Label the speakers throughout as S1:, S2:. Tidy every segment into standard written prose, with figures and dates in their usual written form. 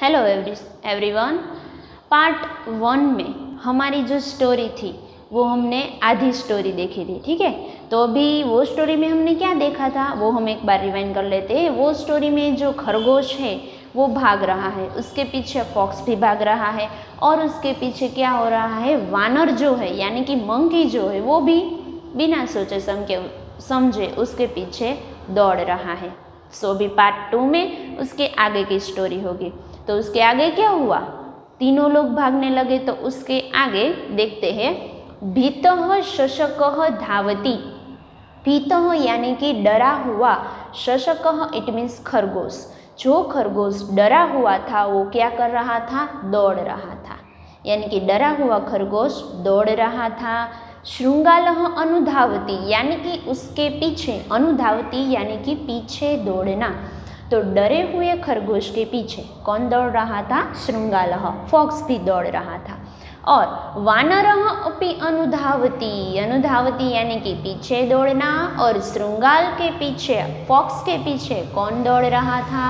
S1: Hello everyone. Part 1 में हमारी जो स्टोरी थी वो हमने आधी स्टोरी देखी थी, ठीक है। तो अभी वो स्टोरी में हमने क्या देखा था वो हम एक बार रिवाइंड कर लेते हैं। वो स्टोरी में जो खरगोश है वो भाग रहा है, उसके पीछे फॉक्स भी भाग रहा है और उसके पीछे क्या हो रहा है, वानर जो है यानी कि मंकी जो है वो भी बिना सोचे समझे उसके पीछे दौड़ रहा है। सो अभी पार्ट 2 में उसके आगे की स्टोरी होगी। तो उसके आगे क्या हुआ, तीनों लोग भागने लगे। तो उसके आगे देखते हैं, भीतः शशकः धावति। भीतः यानी कि डरा हुआ, शशकः इट मीन्स खरगोश। जो खरगोश डरा हुआ था वो क्या कर रहा था, दौड़ रहा था, यानी कि डरा हुआ खरगोश दौड़ रहा था। श्रृंगालः अनुधावति यानी कि उसके पीछे, अनुधावति यानी कि पीछे दौड़ना। तो डरे हुए खरगोश के पीछे कौन दौड़ रहा था, श्रृंगालः, फॉक्स भी दौड़ रहा था। और वानरः अपि अनुधावति, अनुधावति यानी कि पीछे दौड़ना, और श्रृंगाल के पीछे, फॉक्स के पीछे कौन दौड़ रहा था,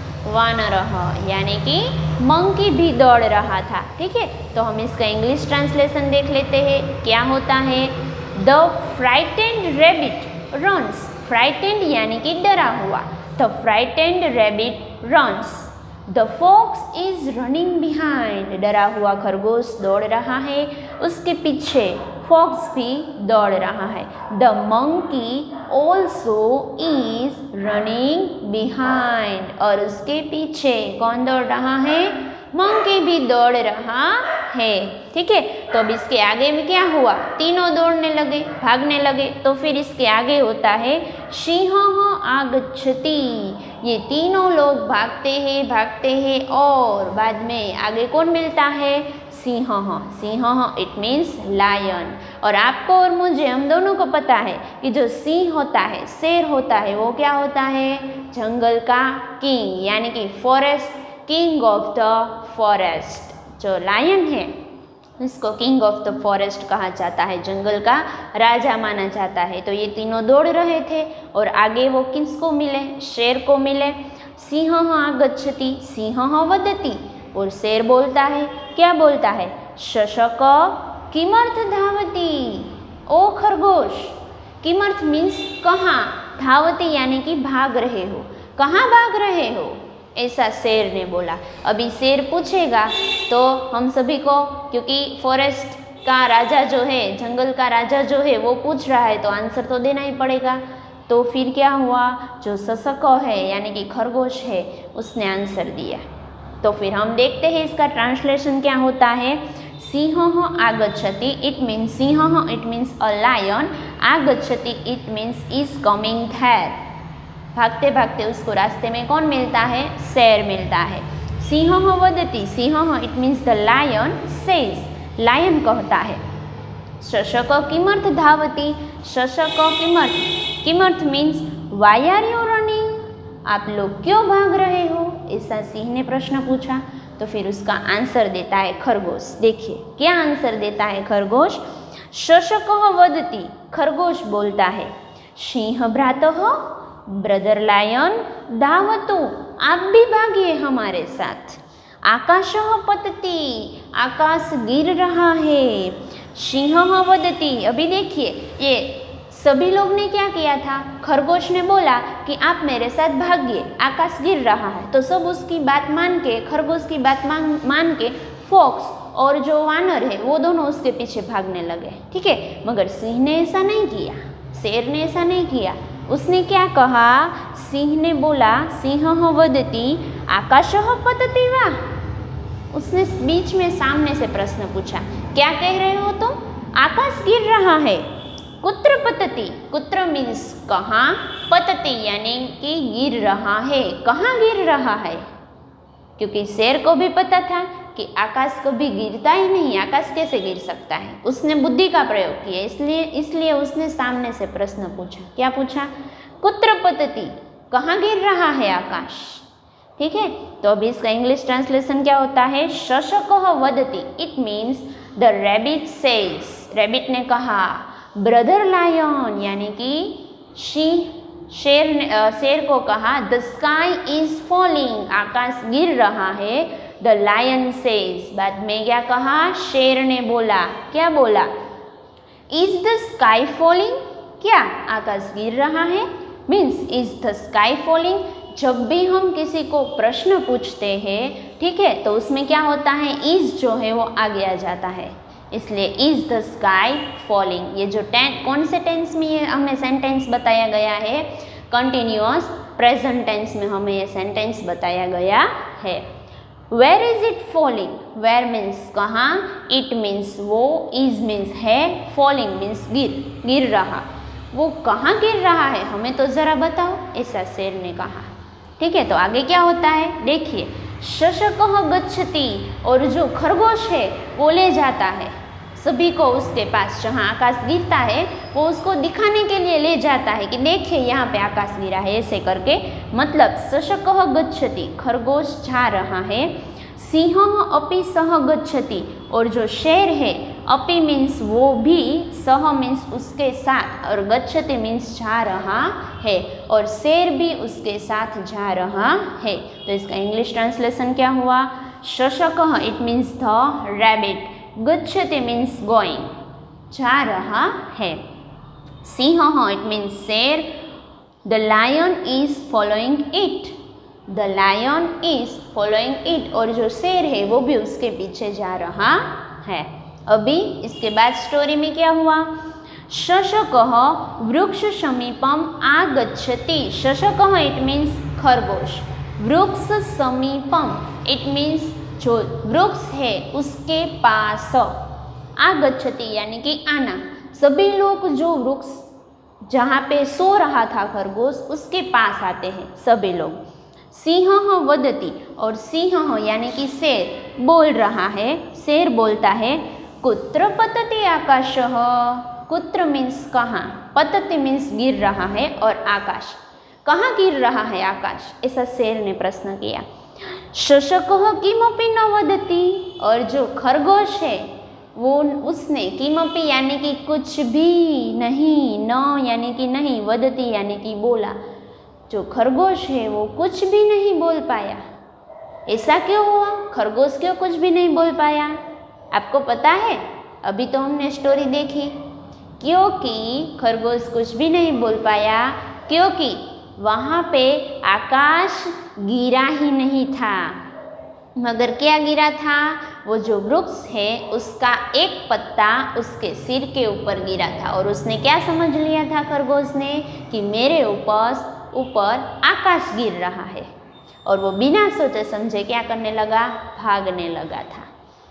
S1: वानरः यानी कि मंकी भी दौड़ रहा था, ठीक है। तो हम इसका इंग्लिश ट्रांसलेशन देख लेते हैं, क्या होता है। The frightened rabbit runs, frightened यानी कि डरा हुआ, the frightened rabbit runs, the fox is running behind, डरा हुआ खरगोश दौड़ रहा है, उसके पीछे फॉक्स भी दौड़ रहा है। The monkey also is running behind, और उसके पीछे कौन दौड़ रहा है, मंकी भी दौड़ रहा है, ठीक है। तो अब इसके आगे में क्या हुआ, तीनों दौड़ने लगे, भागने लगे। तो फिर इसके आगे होता है सिंहः आगच्छति, ये तीनों लोग भागते हैं और बाद में आगे कौन मिलता है, सिंहः, सिंहः इट मीन्स लायन। और आपको और मुझे, हम दोनों को पता है कि जो सिंह होता है, शेर होता है, वो क्या होता है, जंगल का किंग यानी कि forest, king of the forest. जो लायन है इसको किंग ऑफ द फॉरेस्ट कहा जाता है, जंगल का राजा माना जाता है। तो ये तीनों दौड़ रहे थे और आगे वो किसको मिले, शेर को मिले। सिंहः आगच्छति, सिंहः वदति, और शेर बोलता है, क्या बोलता है, शशक किमर्थ धावति, ओ खरगोश, किमर्थ मीन्स कहाँ, धावति यानी कि भाग रहे हो, कहाँ भाग रहे हो, ऐसा शेर ने बोला। अभी शेर पूछेगा तो हम सभी को, क्योंकि फॉरेस्ट का राजा जो है, जंगल का राजा जो है वो पूछ रहा है तो आंसर तो देना ही पड़ेगा। तो फिर क्या हुआ, जो शशक है यानी कि खरगोश है उसने आंसर दिया। तो फिर हम देखते हैं इसका ट्रांसलेशन क्या होता है। सिंहः आगच्छति इट मीन्स, सिंहः इट मीन्स अ लायन, आगच्छति it means is coming there, भागते भागते उसको रास्ते में कौन मिलता है, शेर मिलता है। सिंहः वदति, सिंहः it means the lion says, lion कहता है। शशक किमर्थ धावति, शशक किमर्थ, किमर्थ means why are you running, आप लोग क्यों भाग रहे हो, ऐसा सिंह ने प्रश्न पूछा। तो फिर उसका आंसर देता है खरगोश। देखिए क्या आंसर देता है खरगोश। शशकः वदति, खरगोश बोलता है, सिंह भ्रातः, ब्रदर लायन धावतु, आप भी भागिए हमारे साथ। आकाशः पतति, आकाश गिर रहा है। सिंहः वदति, अभी देखिए ये सभी लोग ने क्या किया था, खरगोश ने बोला कि आप मेरे साथ भागिए, आकाश गिर रहा है। तो सब उसकी बात मान के, खरगोश की बात मान के फॉक्स और जो वानर है वो दोनों उसके पीछे भागने लगे, ठीक है। मगर सिंह ने ऐसा नहीं किया, शेर ने ऐसा नहीं किया। उसने क्या कहा, सिंह ने बोला, सिंहः वदति आकाशः पतति वा, उसने बीच में सामने से प्रश्न पूछा, क्या कह रहे हो तुम, आकाश गिर रहा है। कुत्र पतति, कुत्र मीन्स कहाँ, पतति यानी कि गिर रहा है, कहाँ गिर रहा है, क्योंकि शेर को भी पता था कि आकाश कभी गिरता ही नहीं, आकाश कैसे गिर सकता है। उसने बुद्धि का प्रयोग किया, इसलिए उसने सामने से प्रश्न पूछा, क्या पूछा, कुत्र पतति, कहाँ गिर रहा है आकाश, ठीक है। तो अभी इसका इंग्लिश ट्रांसलेशन क्या होता है, शशकः वदति it means the rabbit says, rabbit ने कहा, ब्रदर लायन यानी कि शेर को कहा द स्काई इज फॉलिंग, आकाश गिर रहा है। द लायन सेज, बाद में क्या कहा, शेर ने बोला, क्या बोला, इज द स्काई फॉलिंग, क्या आकाश गिर रहा है, means is the sky falling. जब भी हम किसी को प्रश्न पूछते हैं, ठीक है, तो उसमें क्या होता है, इज जो है वो आगे आ जाता है, इसलिए इज द स्काई फॉलिंग। ये जो कौन से टेंस में ये हमें सेंटेंस बताया गया है, कंटिन्यूअस प्रेजेंट टेंस में हमें ये सेंटेंस बताया गया है। Where is it falling, where means कहाँ, इट मीन्स वो, इज मीन्स है, फॉलिंग मीन्स गिर रहा। वो कहाँ गिर रहा है, हमें तो ज़रा बताओ, ऐसा शेर ने कहा। ठीक है, तो आगे क्या होता है, देखिए, शशकः गच्छति, और जो खरगोश है वो ले जाता है सभी को उसके पास, जहाँ आकाश गिरता है वो उसको दिखाने के लिए ले जाता है कि देखिए यहाँ पे आकाश गिरा है, ऐसे करके, मतलब शशकः गच्छति, खरगोश जा रहा है। सिंहः अपि सह गच्छति, और जो शेर है, अपि मीन्स वो भी, सह मीन्स उसके साथ, और गच्छति मीन्स जा रहा है, और शेर भी उसके साथ जा रहा है। तो इसका इंग्लिश ट्रांसलेशन क्या हुआ, शशकः इट मीन्स द रैबिट, गच्छति मीन्स गोइंग, जा रहा है। सिंहः इट मीन्स शेर, the lion is following it, the lion is following it, और जो शेर है वो भी उसके पीछे जा रहा है। अभी इसके बाद स्टोरी में क्या हुआ, शशकः वृक्ष समीपम आगच्छति, शशकः इट मीन्स खरगोश, वृक्ष समीपम इट मीन्स जो वृक्ष है उसके पास, आगच्छति यानी कि आना, सभी लोग जो वृक्ष जहाँ पे सो रहा था खरगोश उसके पास आते हैं सभी लोग। सिंहः वदति, और सिंह यानी कि शेर बोल रहा है, शेर बोलता है, कुत्र पतति आकाशः, कुत्र मीन्स कहाँ, पतति मीन्स गिर रहा है, और आकाश, कहाँ गिर रहा है आकाश, ऐसा शेर ने प्रश्न किया। शशकः किमपि न वदति, और जो खरगोश है वो उसने, किमपि यानी कि कुछ भी नहीं, न यानी कि नहीं, वदति यानी कि बोला, जो खरगोश है वो कुछ भी नहीं बोल पाया। ऐसा क्यों हुआ, खरगोश क्यों कुछ भी नहीं बोल पाया, आपको पता है, अभी तो हमने स्टोरी देखी, क्योंकि खरगोश कुछ भी नहीं बोल पाया, क्योंकि वहाँ पे आकाश गिरा ही नहीं था, मगर क्या गिरा था, वो जो वृक्ष है उसका एक पत्ता उसके सिर के ऊपर गिरा था, और उसने क्या समझ लिया था खरगोश ने, कि मेरे ऊपर आकाश गिर रहा है, और वो बिना सोचे समझे क्या करने लगा, भागने लगा था।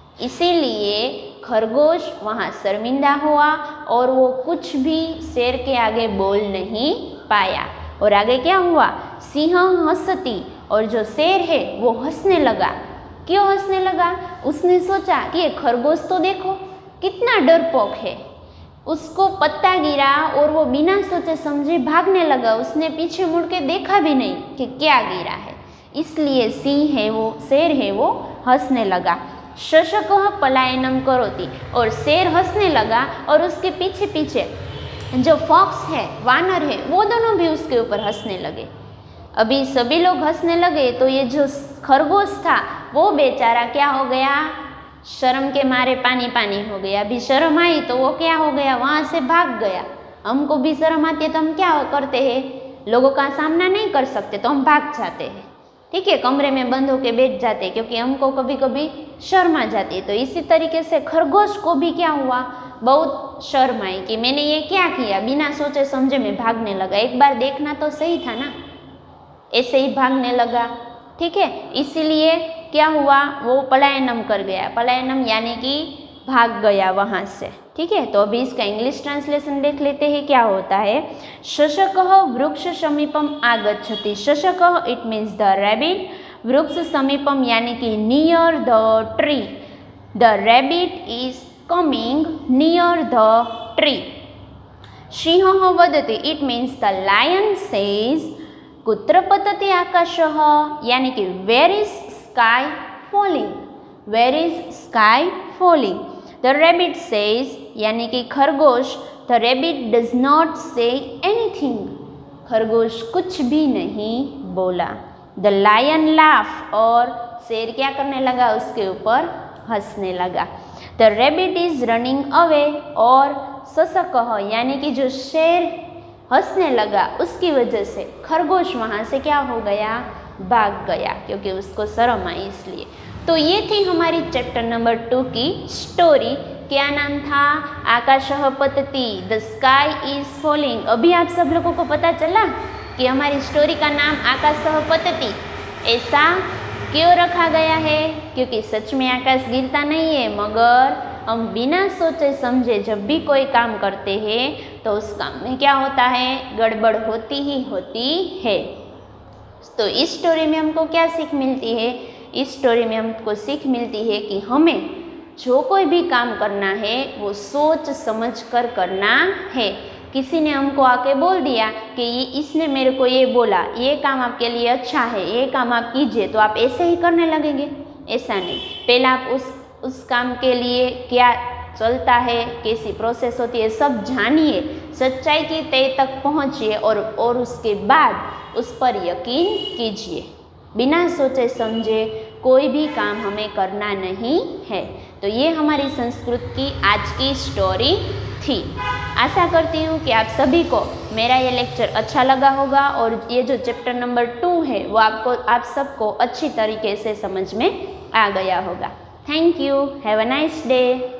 S1: इसीलिए खरगोश वहाँ शर्मिंदा हुआ और वो कुछ भी शेर के आगे बोल नहीं पाया। और आगे क्या हुआ, सिंह हंसती, और जो शेर है वो हंसने लगा। क्यों हंसने लगा, उसने सोचा कि ये खरगोश तो देखो कितना डरपोक है, उसको पत्ता गिरा और वो बिना सोचे समझे भागने लगा, उसने पीछे मुड़ के देखा भी नहीं कि क्या गिरा है, इसलिए सिंह है वो, शेर है वो हंसने लगा। शशकः पलायनम करोति, और शेर हंसने लगा और उसके पीछे पीछे जो फॉक्स है, वानर है, वो दोनों भी उसके ऊपर हंसने लगे। अभी सभी लोग हंसने लगे तो ये जो खरगोश था वो बेचारा क्या हो गया, शर्म के मारे पानी पानी हो गया। अभी शर्म आई तो वो क्या हो गया, वहाँ से भाग गया। हमको भी शर्म आती है तो हम क्या करते हैं, लोगों का सामना नहीं कर सकते तो हम भाग जाते हैं, ठीक है, कमरे में बंद होके बैठ जाते हैं, क्योंकि हमको कभी कभी शर्म आ जाती है। तो इसी तरीके से खरगोश को भी क्या हुआ, बहुत शर्म आई कि मैंने ये क्या किया, बिना सोचे समझे मैं भागने लगा, एक बार देखना तो सही था ना, ऐसे ही भागने लगा, ठीक है। इसीलिए क्या हुआ, वो पलायनम कर गया, पलायनम यानी कि भाग गया वहाँ से, ठीक है। तो अभी इसका इंग्लिश ट्रांसलेशन देख लेते हैं क्या होता है। शशकः वृक्ष समीपम आगच्छति, शशकः इट मीन्स द रैबिट, वृक्ष समीपम यानी कि near the tree, the rabbit is coming near the tree. सिंहः वदति it means the lion says, कुत्र पतति आकाशः यानी कि where is sky falling, where is sky falling. The rabbit says यानी कि खरगोश, the rabbit does not say anything, खरगोश कुछ भी नहीं बोला। द लायन लाफ, और शेर क्या करने लगा, उसके ऊपर हंसने लगा। The rabbit is running away, और ससकह यानी कि जो शेर हंसने लगा उसकी वजह से खरगोश वहाँ से क्या हो गया, भाग गया, क्योंकि उसको शर्म आई इसलिए। तो ये थी हमारी चैप्टर नंबर 2 की स्टोरी। क्या नाम था, आकाशः पतति, द स्काई इज फॉलिंग। अभी आप सब लोगों को पता चला कि हमारी स्टोरी का नाम आकाशः पतति ऐसा क्यों रखा गया है, क्योंकि सच में आकाश गिरता नहीं है, मगर हम बिना सोचे समझे जब भी कोई काम करते हैं तो उस काम में क्या होता है, गड़बड़ होती ही होती है। तो इस स्टोरी में हमको क्या सीख मिलती है, इस स्टोरी में हमको सीख मिलती है कि हमें जो कोई भी काम करना है वो सोच समझ कर करना है। किसी ने हमको आके बोल दिया कि इसने मेरे को ये बोला, ये काम आपके लिए अच्छा है, ये काम आप कीजिए, तो आप ऐसे ही करने लगेंगे, ऐसा नहीं। पहले आप उस काम के लिए क्या चलता है, कैसी प्रोसेस होती है, सब जानिए, सच्चाई की तय तक पहुँचिए और उसके बाद उस पर यकीन कीजिए। बिना सोचे समझे कोई भी काम हमें करना नहीं है। तो ये हमारी संस्कृत की आज की स्टोरी थी। आशा करती हूँ कि आप सभी को मेरा ये लेक्चर अच्छा लगा होगा और ये जो चैप्टर नंबर 2 है वो आप सबको अच्छी तरीके से समझ में आ गया होगा। Thank you, have a nice day.